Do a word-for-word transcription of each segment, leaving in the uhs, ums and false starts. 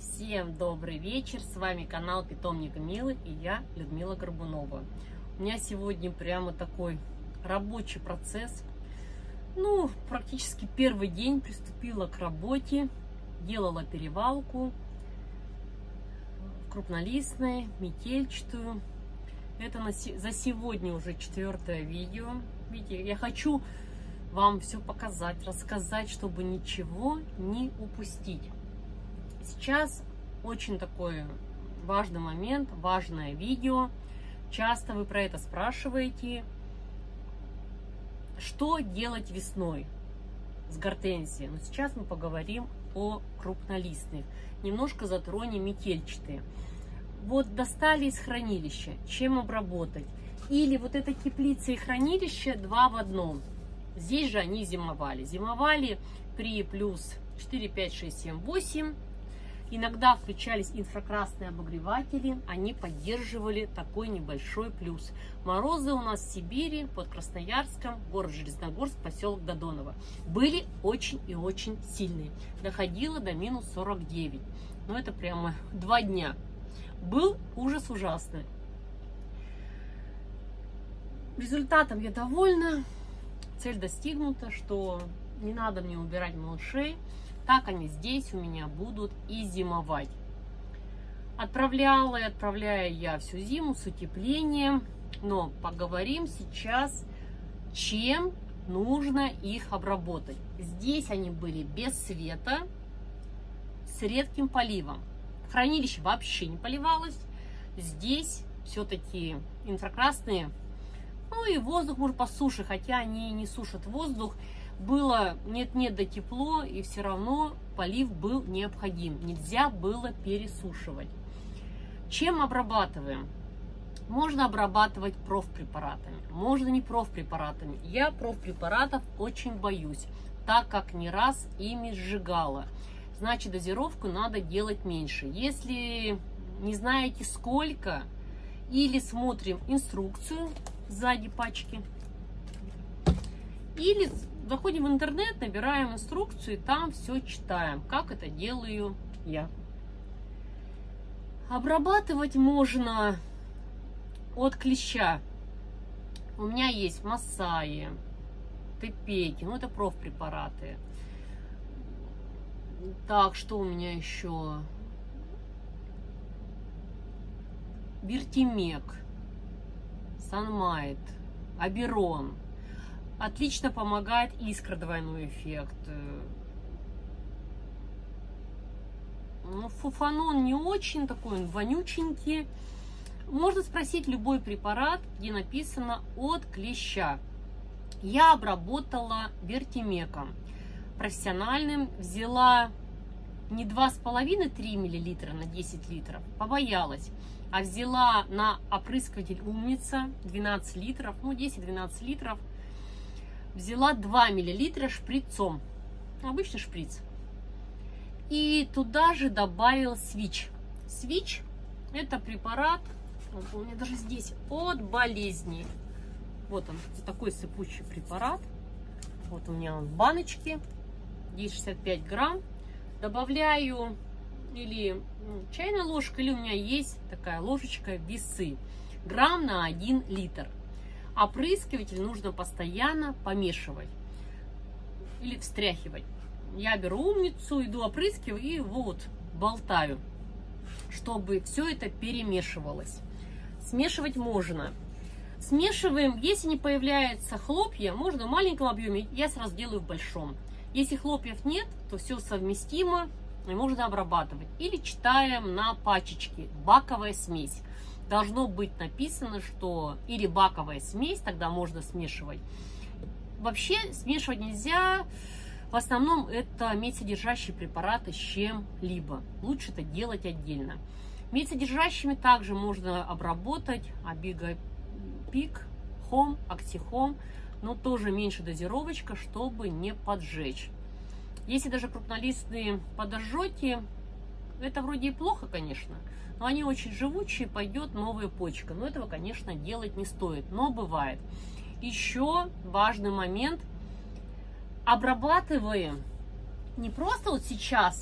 Всем добрый вечер, с вами канал Питомник Милы и я, Людмила Горбунова. У меня сегодня прямо такой рабочий процесс. Ну, практически первый день приступила к работе, делала перевалку крупнолистной, метельчатую. Это на, за сегодня уже четвертое видео. Видите, я хочу вам все показать, рассказать, чтобы ничего не упустить. Сейчас очень такой важный момент, важное видео. Часто вы про это спрашиваете. Что делать весной с гортензией? Но сейчас мы поговорим о крупнолистных. Немножко затронем метельчатые. Вот достали из хранилища, чем обработать? Или вот эта теплица и хранилище два в одном. Здесь же они зимовали. Зимовали при плюс четыре, пять, шесть, семь, восемь. Иногда включались инфракрасные обогреватели, они поддерживали такой небольшой плюс. Морозы у нас в Сибири, под Красноярском, город Железногорск, поселок Додоново, были очень и очень сильные. Доходило до минус сорок девять. Ну это прямо два дня. Был ужас ужасный. Результатом я довольна. Цель достигнута, что не надо мне убирать малышей. Так они здесь у меня будут и зимовать. Отправляла и отправляю я всю зиму с утеплением. Но поговорим сейчас, чем нужно их обработать. Здесь они были без света, с редким поливом. В хранилище вообще не поливалось. Здесь все-таки инфракрасные. Ну и воздух, может, по суше, хотя они не сушат воздух. Было нет-нет да тепло, и все равно полив был необходим. Нельзя было пересушивать. Чем обрабатываем? Можно обрабатывать профпрепаратами, можно не профпрепаратами. Я профпрепаратов очень боюсь, так как не раз ими сжигала. Значит, дозировку надо делать меньше. Если не знаете сколько, или смотрим инструкцию сзади пачки, или заходим в интернет, набираем инструкцию, и там все читаем, как это делаю я. Обрабатывать можно от клеща. У меня есть Масаи, Тепеки, ну это профпрепараты. Так, что у меня еще? Вертимек, Санмайт, Аберон. Отлично помогает искра, двойной эффект. Ну, фуфанон не очень такой, он вонюченький. Можно спросить любой препарат, где написано от клеща. Я обработала вертимеком профессиональным. Взяла не два с половиной — три миллилитра на десять литров. Побоялась. А взяла на опрыскиватель Умница двенадцать литров, ну десять-двенадцать литров. Взяла два миллилитра шприцом, обычный шприц, и туда же добавила свич. Свич — это препарат, вот у меня даже здесь, от болезней. Вот он, такой сыпучий препарат. Вот у меня он в баночке, здесь шестьдесят пять грамм. Добавляю или ну, чайная ложка, или у меня есть такая ложечка весы, грамм на один литр. Опрыскиватель нужно постоянно помешивать или встряхивать. Я беру Умницу, иду опрыскиваю и вот болтаю, чтобы все это перемешивалось. Смешивать можно. Смешиваем, если не появляется хлопья, можно в маленьком объеме, я сразу делаю в большом. Если хлопьев нет, то все совместимо и можно обрабатывать. Или читаем на пачечке баковая смесь. Должно быть написано, что или баковая смесь, тогда можно смешивать. Вообще смешивать нельзя. В основном это медсодержащие препараты с чем-либо. Лучше это делать отдельно. Медсодержащими также можно обработать Абигапик, Хом, Актихом, но тоже меньше дозировочка, чтобы не поджечь. Если даже крупнолистные подожжете, это вроде и плохо, конечно, но они очень живучие, пойдет новая почка. Но этого, конечно, делать не стоит, но бывает. Еще важный момент. Обрабатываем не просто вот сейчас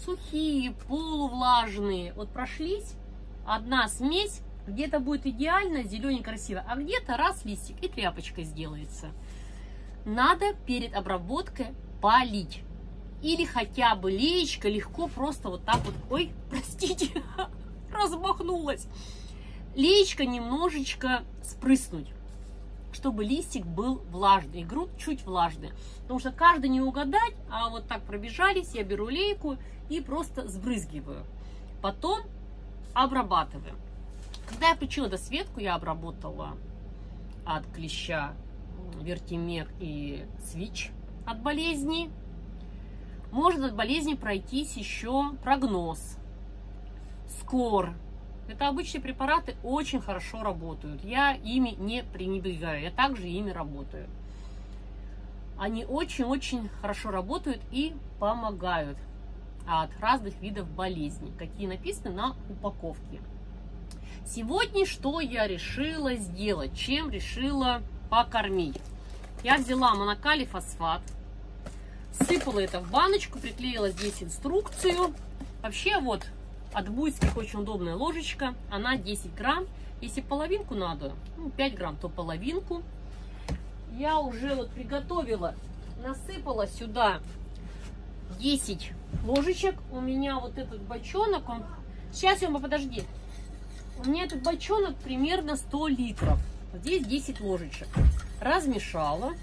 сухие, полувлажные, вот прошлись, одна смесь, где-то будет идеально, зеленый, красиво, а где-то раз листик и тряпочка сделается. Надо перед обработкой полить. Или хотя бы леечко легко просто вот так вот, ой, простите, размахнулась. Леечко немножечко спрыснуть, чтобы листик был влажный, и грудь чуть влажный. Потому что каждый не угадать, а вот так пробежались, я беру лейку и просто сбрызгиваю. Потом обрабатываем. Когда я включила досветку, я обработала от клеща Вертимек и Свич от болезни. Может от болезни пройтись еще прогноз, Скор. Это обычные препараты, очень хорошо работают. Я ими не пренебрегаю, я также ими работаю. Они очень-очень хорошо работают и помогают от разных видов болезней, какие написаны на упаковке. Сегодня что я решила сделать, чем решила покормить? Я взяла монокалий фосфат, сыпала это в баночку, приклеила здесь инструкцию. Вообще вот от Буйских очень удобная ложечка, она десять грамм. Если половинку надо, ну, пять грамм, то половинку. Я уже вот приготовила, насыпала сюда десять ложечек. У меня вот этот бочонок, он... Сейчас, Ёма, подожди. У меня этот бочонок примерно сто литров. Здесь десять ложечек. Размешала.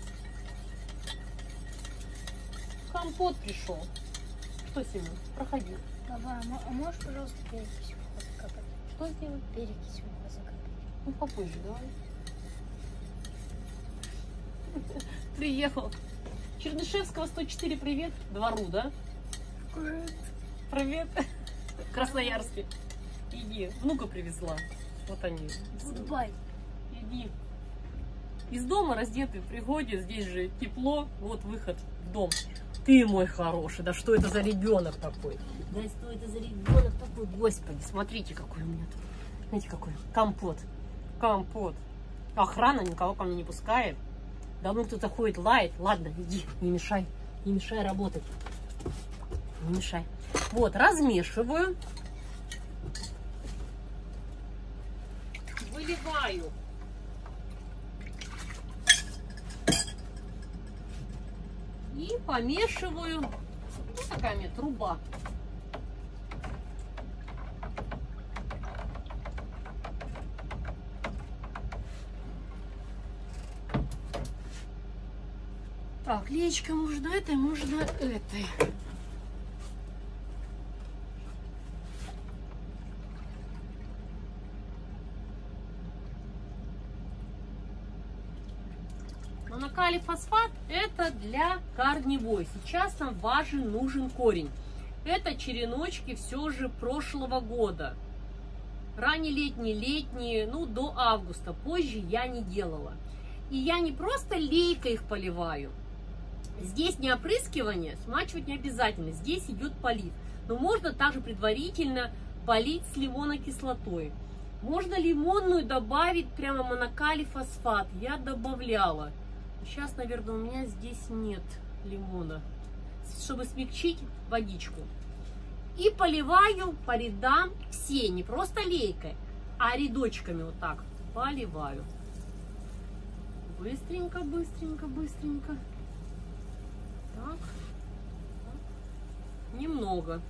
Компот пришел. Что, Семен? Проходи. Папа, а можешь, пожалуйста, перекись в ухо закапать? Что сделать? Перекись в ухо закапать. Ну, попозже, давай. Приехал. Чернышевского сто четыре, привет. Двору, да? Привет. Привет. Красноярске. Иди. Внука привезла. Вот они. Гудбай. Иди. Из дома раздетый приходит, здесь же тепло. Вот выход в дом. Ты мой хороший, да что это за ребенок такой? Да что это за ребенок такой? Господи, смотрите, какой у меня тут. Знаете, какой? Компот. Компот. Охрана никого ко мне не пускает. Давно кто-то ходит, лает. Ладно, иди, не мешай. Не мешай работать. Не мешай. Вот, размешиваю. Выливаю. И помешиваю. Ну, такая у меня труба. Так, леечка можно этой, можно этой. Монокалий фосфат это для корневой. Сейчас нам важен, нужен корень. Это череночки все же прошлого года. Раннелетние, летние, ну до августа. Позже я не делала. И я не просто лейкой их поливаю. Здесь не опрыскивание, смачивать не обязательно. Здесь идет полив. Но можно также предварительно полить с лимонокислотой. Можно лимонную добавить прямо монокалий фосфат. Я добавляла. Сейчас, наверное, у меня здесь нет лимона, чтобы смягчить водичку. И поливаю по рядам все, не просто лейкой, а рядочками вот так поливаю. Быстренько, быстренько, быстренько. Так. Так. Немного.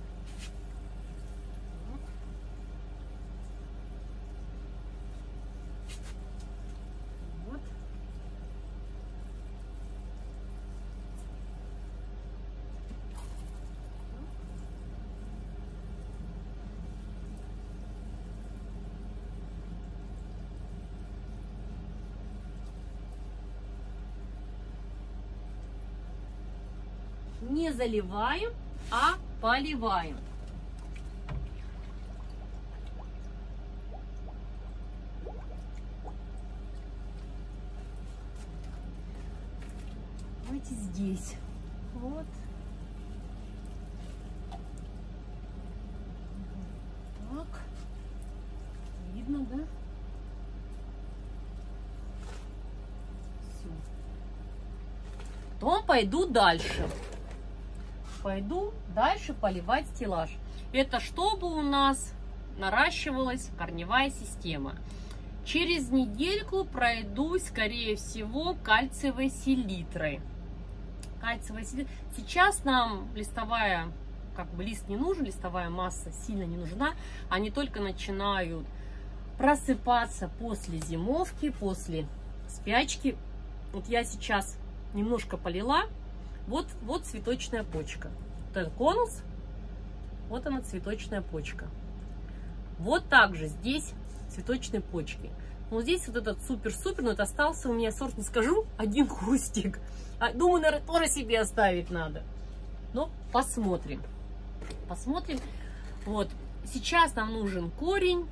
Не заливаем, а поливаем. Давайте здесь. Вот. Так. Видно, да? Все. Потом пойду дальше. пойду дальше поливать стеллаж. Это чтобы у нас наращивалась корневая система. Через недельку пройдусь, скорее всего, кальциевой селитрой. Кальциевая селитра. Сейчас нам листовая, как бы лист не нужен, листовая масса сильно не нужна. Они только начинают просыпаться после зимовки, после спячки. Вот я сейчас немножко полила. Вот, вот цветочная почка. Вот этот конус, вот она цветочная почка. Вот также здесь цветочные почки. Вот здесь вот этот супер-супер, но это остался у меня, сорт не скажу, один кустик. А, думаю, наверное, тоже себе оставить надо. Но посмотрим. Посмотрим. Вот. Сейчас нам нужен корень.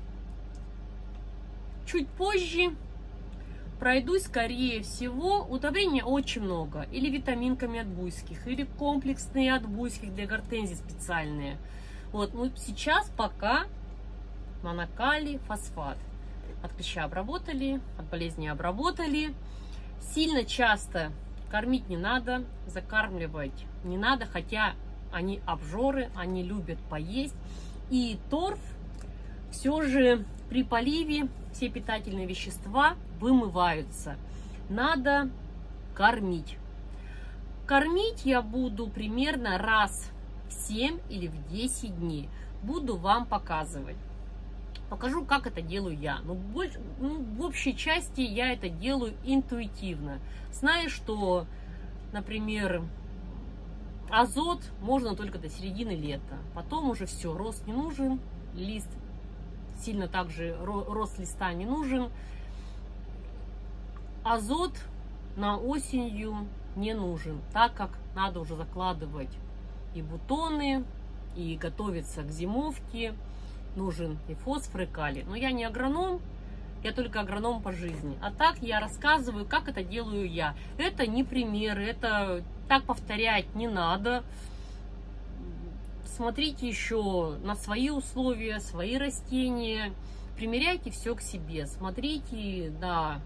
Чуть позже пройдусь, скорее всего, удобрения очень много. Или витаминками от буйских, или комплексные от буйских для гортензий специальные. Вот, ну сейчас пока монокалий, фосфат. От клеща обработали, от болезни обработали. Сильно часто кормить не надо, закармливать не надо, хотя они обжоры, они любят поесть. И торф все же при поливе все питательные вещества вымываются. Надо кормить. Кормить я буду примерно раз в семь или в десять дней. Буду вам показывать. Покажу, как это делаю я. Ну, больше, ну, в общей части я это делаю интуитивно. Знаю, что, например, азот можно только до середины лета. Потом уже все, рост не нужен, лист сильно также, рост листа не нужен. Азот на осенью не нужен, так как надо уже закладывать и бутоны, и готовиться к зимовке. Нужен и фосфор, и калий. Но я не агроном, я только агроном по жизни. А так я рассказываю, как это делаю я. Это не примеры, это так повторять не надо. Смотрите еще на свои условия, свои растения. Примеряйте все к себе. Смотрите, да,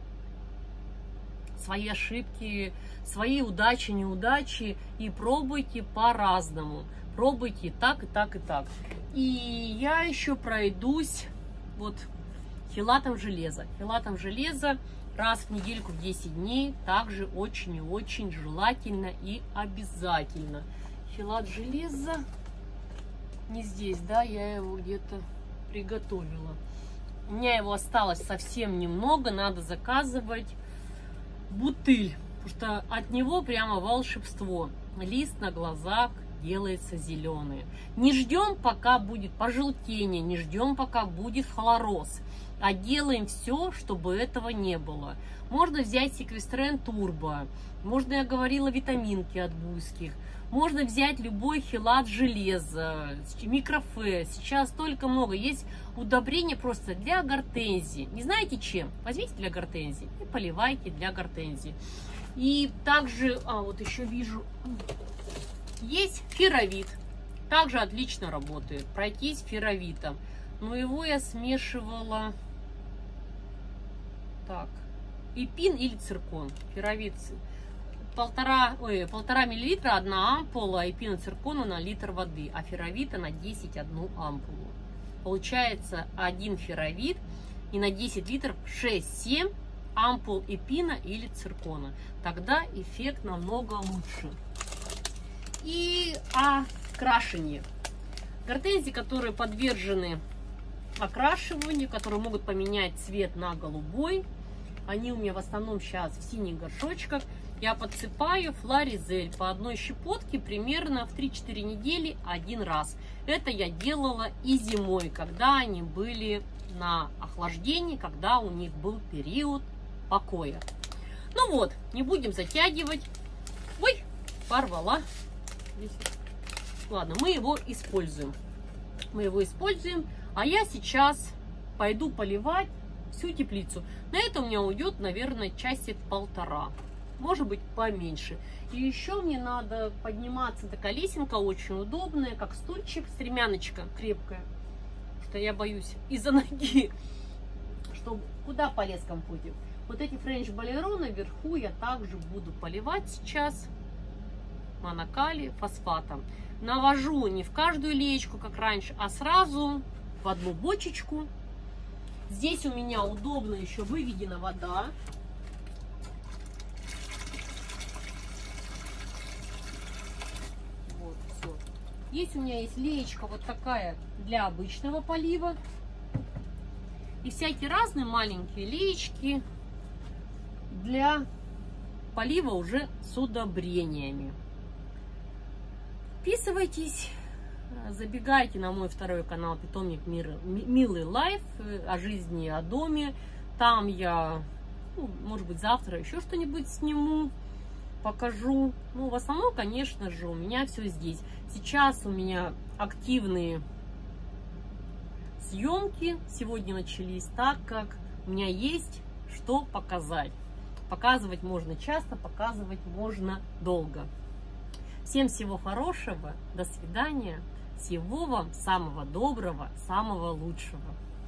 свои ошибки, свои удачи, неудачи. И пробуйте по-разному. Пробуйте так, и так, и так. И я еще пройдусь вот хелатом железа. Хелатом железа раз в недельку, в десять дней. Также очень и очень желательно и обязательно. Хелат железа не здесь, да, я его где-то приготовила. У меня его осталось совсем немного, надо заказывать бутыль, потому что от него прямо волшебство. Лист на глазах делается зеленый. Не ждем, пока будет пожелтение, не ждем, пока будет хлороз, а делаем все, чтобы этого не было. Можно взять секвестрен турбо, можно, я говорила, витаминки от буйских, можно взять любой хелат железа, микрофе. Сейчас столько много. Есть удобрения просто для гортензии. Не знаете чем? Возьмите для гортензии и поливайте для гортензии. И также, а вот еще вижу, есть феровит. Также отлично работает. Пройтись феровитом. Но его я смешивала. Так. Эпин или циркон. Феровит. Полтора, ой, полтора миллилитра, одна ампула эпина циркона на литр воды. А феровита на десять одну ампулу. Получается один феровит. И на десять литров шесть-семь ампул эпина или циркона. Тогда эффект намного лучше. И окрашивание. Гортензии, которые подвержены окрашиванию, которые могут поменять цвет на голубой, они у меня в основном сейчас в синих горшочках. Я подсыпаю флоризель по одной щепотке примерно в три-четыре недели один раз. Это я делала и зимой, когда они были на охлаждении, когда у них был период покоя. Ну вот, не будем затягивать. Ой, порвала. Ладно, мы его используем. Мы его используем. А я сейчас пойду поливать всю теплицу. На это у меня уйдет, наверное, часик полтора. Может быть, поменьше. И еще мне надо подниматься. Такая лесенка очень удобная, как стульчик, стремяночка крепкая. Что я боюсь из-за ноги. Что куда по лескам ходим. Вот эти френч-болеро наверху я также буду поливать сейчас. монокалий фосфатом. Навожу не в каждую леечку, как раньше, а сразу в одну бочечку. Здесь у меня удобно еще выведена вода. Вот, все. Есть у меня есть леечка вот такая для обычного полива. И всякие разные маленькие леечки для полива уже с удобрениями. Подписывайтесь, забегайте на мой второй канал Питомник Милый Лайф о жизни, о доме. Там я, ну, может быть, завтра еще что-нибудь сниму, покажу. Ну, в основном, конечно же, у меня все здесь. Сейчас у меня активные съемки сегодня начались, так как у меня есть что показать. Показывать можно часто, показывать можно долго. Всем всего хорошего, до свидания, всего вам самого доброго, самого лучшего.